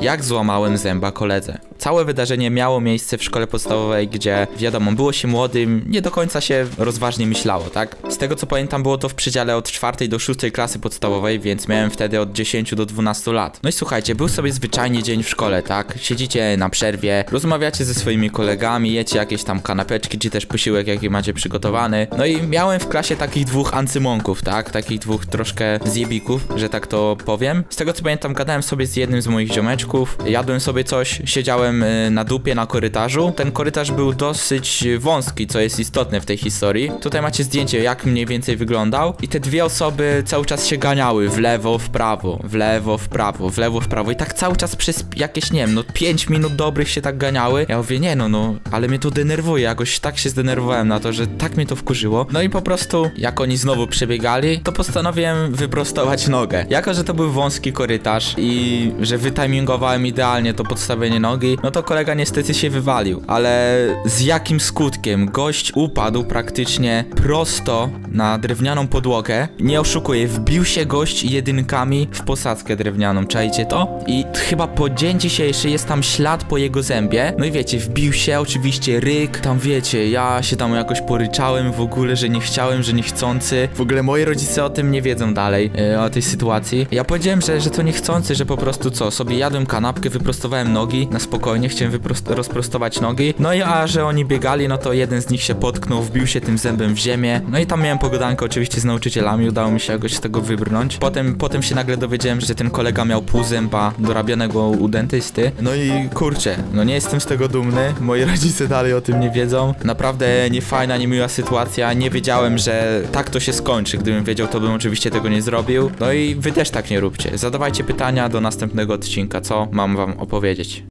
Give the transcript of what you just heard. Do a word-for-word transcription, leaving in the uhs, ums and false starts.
jak złamałem zęba koledze. Całe wydarzenie miało miejsce w szkole podstawowej, gdzie wiadomo, było się młodym, nie do końca się rozważnie myślało, tak? Z tego co pamiętam, było to w przedziale od czwartej do szóstej klasy podstawowej, więc miałem wtedy od dziesięciu do dwunastu lat. No i słuchajcie, był sobie zwyczajnie dzień w szkole, tak? Siedzicie na przerwie, rozmawiacie ze swoimi kolegami, jecie jakieś tam kanapeczki, czy też posiłek, jaki macie przygotowany. No i miałem w klasie takich dwóch ancymonków, tak? Takich dwóch troszkę zjebików, że tak to powiem. Z tego co pamiętam, gadałem sobie z jednym z moich ziomeczków, jadłem sobie coś, siedziałem y, na dupie na korytarzu. Ten korytarz był dosyć wąski, co jest istotne w tej historii. Tutaj macie zdjęcie, jak mniej więcej wyglądał i te dwie osoby cały czas się ganiały w lewo, w prawo, w lewo, w prawo, w lewo, w prawo i tak cały czas przez jakieś, nie wiem, no pięć minut dobrych się tak ganiały. Ja mówię, nie no, no, ale mnie to denerwuje, jakoś tak się zdenerwowałem na to, że tak mnie to wkurzyło. No i po prostu, jak oni znowu przebiegali, to postanowiłem wyprostować nogę. Jako, że to był wąski korytarz i że wytimingowałem idealnie to podstawienie nogi, no to kolega niestety się wywalił. Ale z jakim skutkiem? Gość upadł praktycznie prosto na drewnianą podłogę. Nie oszukuję, wbił się gość jedynkami w posadzkę drewnianą, czajcie to? I chyba po dzień dzisiejszy jest tam ślad po jego zębie. No i wiecie, wbił się, oczywiście ryk, tam wiecie, ja się tam jakoś poryczałem w ogóle, że nie chciałem, że niechcący. W ogóle moi rodzice o tym nie wiedzą dalej, yy, o tej sytuacji. Ja powiedziałem, że, że to niechcący, że po prostu co, sobie jadłem kanapkę, wyprostowałem nogi, na spokojnie, chciałem rozprostować nogi. No i a że oni biegali, no to jeden z nich się potknął, wbił się tym zębem w ziemię. No i tam miałem pogadankę oczywiście z nauczycielami, udało mi się jakoś z tego wybrnąć. Potem, potem się nagle dowiedziałem, że ten kolega miał pół zęba dorabianego u dentysty. No i kurczę, no nie jestem z tego dumny, moi rodzice dalej o tym nie wiedzą. Naprawdę niefajna, niemiła sytuacja, nie wiedziałem, że tak to się skończy. Gdybym wiedział, to bym oczywiście tego nie zrobił. No i wy też tak nie róbcie. Zadawajcie pytania do następnego odcinka, co mam wam opowiedzieć.